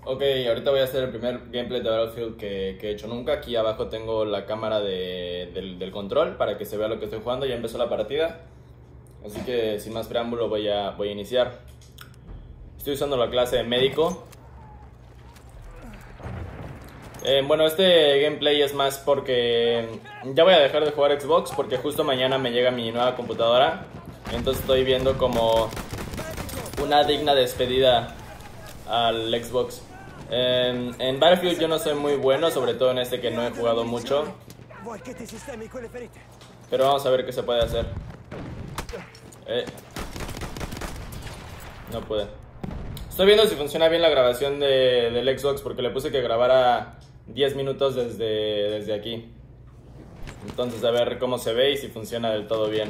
Ok, ahorita voy a hacer el primer gameplay de Battlefield que he hecho nunca. Aquí abajo tengo la cámara del control para que se vea lo que estoy jugando. Ya empezó la partida, así que sin más preámbulo voy a iniciar. Estoy usando la clase de médico. Bueno, este gameplay es más porque ya voy a dejar de jugar Xbox porque justo mañana me llega mi nueva computadora. Entonces estoy viendo como una digna despedida al Xbox. En Battlefield yo no soy muy bueno, sobre todo en este que no he jugado mucho. Pero vamos a ver qué se puede hacer. No puede. Estoy viendo si funciona bien la grabación del Xbox porque le puse que grabara 10 minutos desde aquí. Entonces a ver cómo se ve y si funciona del todo bien.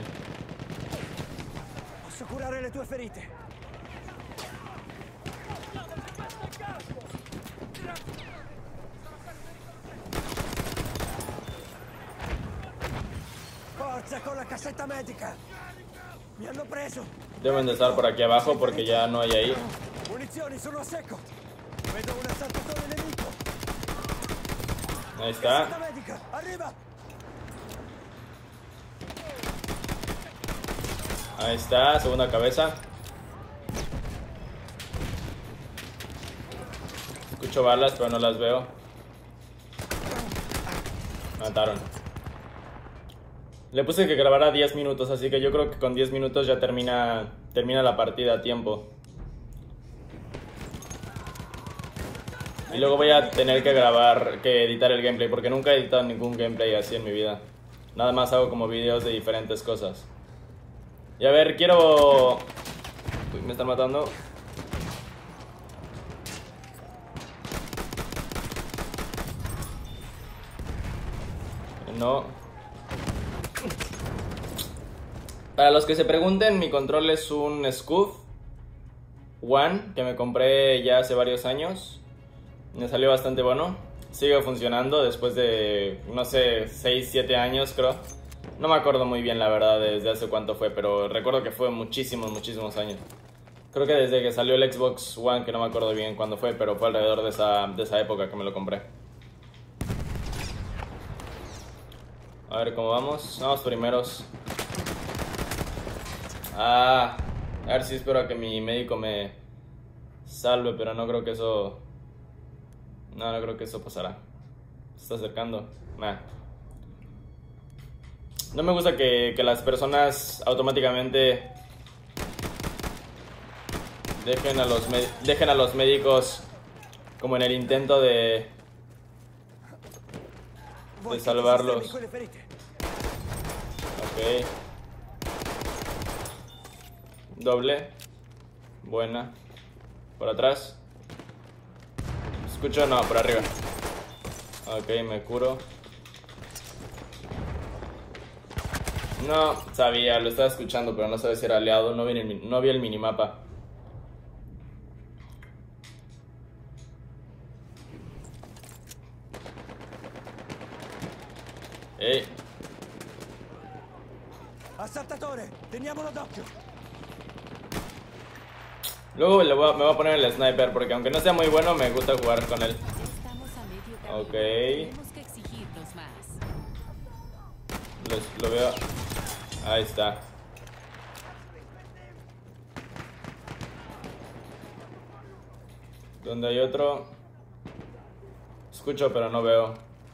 Deben de estar por aquí abajo porque ya no hay ahí. Ahí está. Ahí está, segunda cabeza. Escucho balas pero no las veo. Mataron. Le puse que grabara 10 minutos, así que yo creo que con 10 minutos ya termina la partida a tiempo. Y luego voy a tener que editar el gameplay, porque nunca he editado ningún gameplay así en mi vida. Nada más hago como videos de diferentes cosas. Y a ver, quiero... Uy, me están matando. No. Para los que se pregunten, mi control es un Scuf One que me compré ya hace varios años. Me salió bastante bueno. Sigue funcionando después de, no sé, 6, 7 años creo. No me acuerdo muy bien la verdad desde hace cuánto fue, pero recuerdo que fue muchísimos años. Creo que desde que salió el Xbox One, que no me acuerdo bien cuándo fue, pero fue alrededor de esa época que me lo compré. A ver cómo vamos. Vamos primeros. A ver si espero a que mi médico me salve, pero no creo que eso... No creo que eso pasará. Se está acercando. Nah. No me gusta que las personas automáticamente dejen a los médicos como en el intento de salvarlos. Ok. Doble. Buena. Por atrás. Escucho, no, por arriba. Ok, me curo. No, sabía, lo estaba escuchando, pero no sabía si era aliado. No vi el minimapa. Assaltatore, teniamolo d'occhio. Luego me voy a poner el sniper porque aunque no sea muy bueno me gusta jugar con él. Ok. Lo veo. Ahí está. ¿Dónde hay otro? Escucho pero no veo.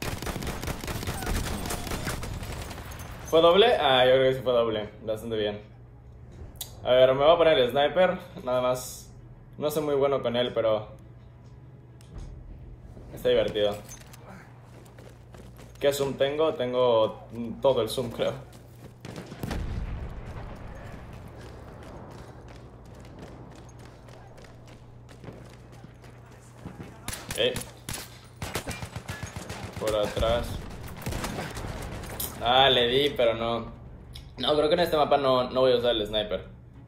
¿Fue doble? Ah, yo creo que sí fue doble. Bastante bien. A ver, me voy a poner el sniper. Nada más. No soy muy bueno con él, pero está divertido. ¿Qué zoom tengo? Tengo todo el zoom, creo. Por atrás. Ah, le di, pero no. No, creo que en este mapa no voy a usar el sniper.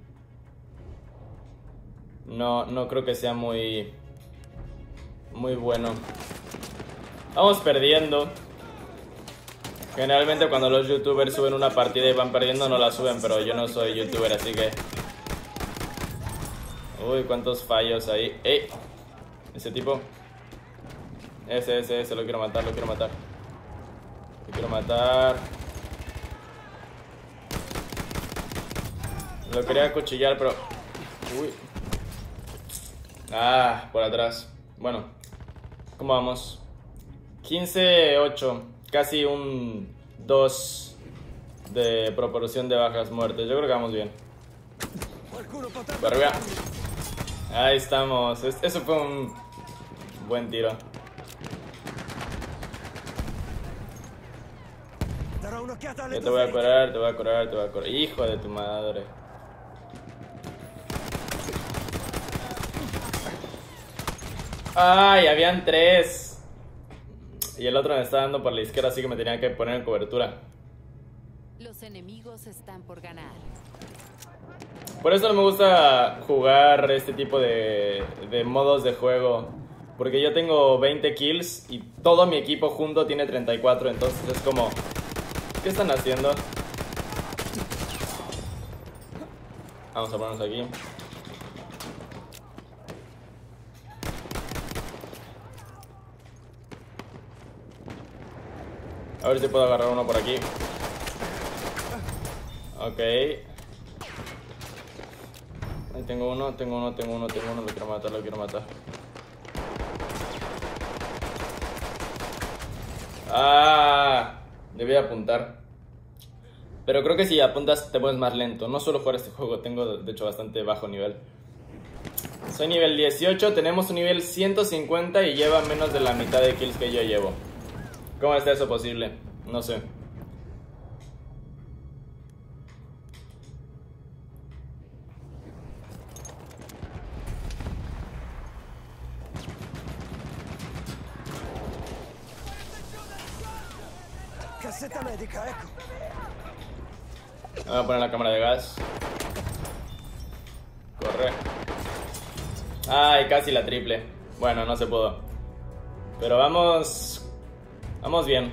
No creo que sea muy bueno. Vamos perdiendo. Generalmente cuando los youtubers suben una partida y van perdiendo no la suben, pero yo no soy youtuber, así que... Uy, cuántos fallos ahí. ¡Ey! Ese tipo. Ese, lo quiero matar, lo quiero matar. Lo quiero matar. Lo quería acuchillar, pero... Uy. Ah, por atrás. Bueno, ¿cómo vamos? 15-8. Casi un 2 de proporción de bajas muertes. Yo creo que vamos bien. Por arriba. Ahí estamos. Eso fue un buen tiro. Ya te voy a curar, te voy a curar, te voy a curar. Hijo de tu madre. Ay, habían 3. Y el otro me está dando por la izquierda, así que me tenía que poner en cobertura. Los enemigos están por ganar. Por eso no me gusta jugar este tipo de modos de juego. Porque yo tengo 20 kills y todo mi equipo junto tiene 34. Entonces es como... ¿Qué están haciendo? Vamos a ponernos aquí. A ver si puedo agarrar uno por aquí. Ok. Ahí tengo uno. Lo quiero matar, lo quiero matar. Ah, debí apuntar. Pero creo que si apuntas te pones más lento. No suelo jugar este juego, tengo de hecho bastante bajo nivel. Soy nivel 18, tenemos un nivel 150 y lleva menos de la mitad de kills que yo llevo. ¿Cómo está eso posible? No sé. Caseta médica, ecco. Voy a poner la cámara de gas. Corre. Ay, casi la triple. Bueno, no se pudo. Pero vamos... Vamos bien.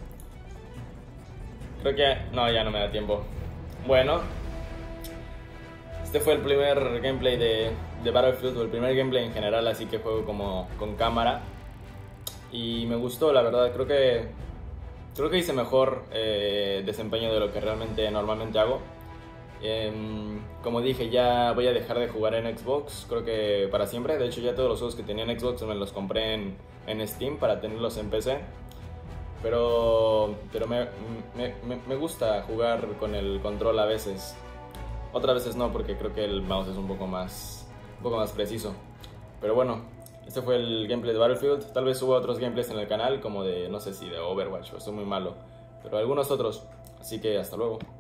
Creo que... No, ya no me da tiempo. Bueno. Este fue el primer gameplay de Battlefield, o el primer gameplay en general, así que juego como con cámara. Y me gustó, la verdad. Creo que hice mejor desempeño de lo que realmente normalmente hago. Como dije, ya voy a dejar de jugar en Xbox, creo que para siempre. De hecho, ya todos los juegos que tenía en Xbox me los compré en Steam para tenerlos en PC. Pero me gusta jugar con el control a veces. Otras veces no, porque creo que el mouse es un poco más preciso. Pero bueno, este fue el gameplay de Battlefield. Tal vez suba otros gameplays en el canal, como de, no sé si de Overwatch, o soy muy malo, pero algunos otros. Así que hasta luego.